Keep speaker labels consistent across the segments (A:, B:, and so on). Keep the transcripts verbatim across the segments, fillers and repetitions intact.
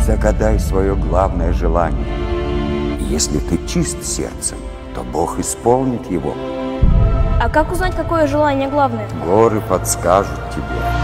A: загадай свое главное желание. И если ты чист сердцем, то Бог исполнит его.
B: А как узнать, какое желание главное?
A: Горы подскажут тебе.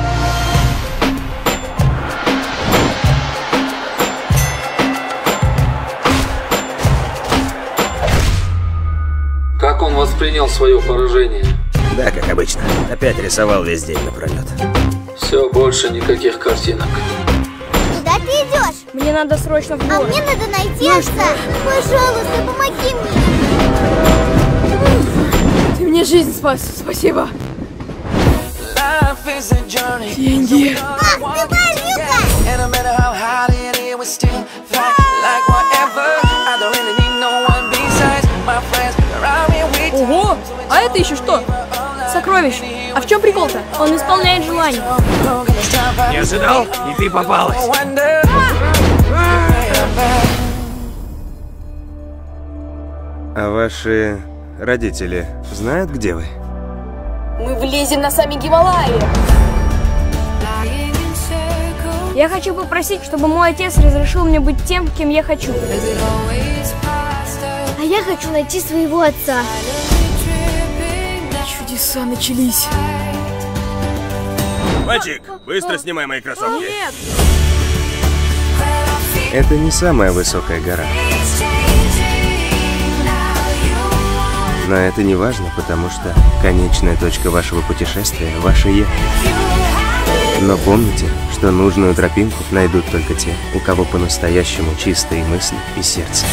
C: Как он воспринял свое поражение?
D: Да, как обычно. Опять рисовал весь день напролет.
C: Все, больше никаких картинок.
E: Куда ты идешь?
B: Мне надо срочно в город.
E: А мне надо найти отца. Пожалуйста, помоги мне.
B: Ты мне жизнь спас. Спасибо. Деньги.
E: Ах, ты барюга!
B: Ого! А это еще что? Сокровище. А в чем прикол-то? Он исполняет желание.
D: Не ожидал? И ты попалась. А ваши родители знают, где вы?
B: Мы влезем на сами Гималаи. Я хочу попросить, чтобы мой отец разрешил мне быть тем, кем я хочу.
E: А я хочу найти своего отца.
B: Чудеса начались.
D: Мальчик, быстро снимай мои кроссовки.
B: Нет!
D: Это не самая высокая гора. Но это не важно, потому что конечная точка вашего путешествия – ваше «я». Но помните, что нужную тропинку найдут только те, у кого по-настоящему чистые мысли и сердце.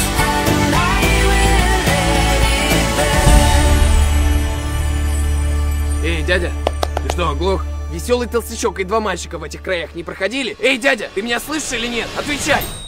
F: Эй, дядя, ты что, оглох? Веселый толстячок и два мальчика в этих краях не проходили? Эй, дядя, ты меня слышишь или нет? Отвечай!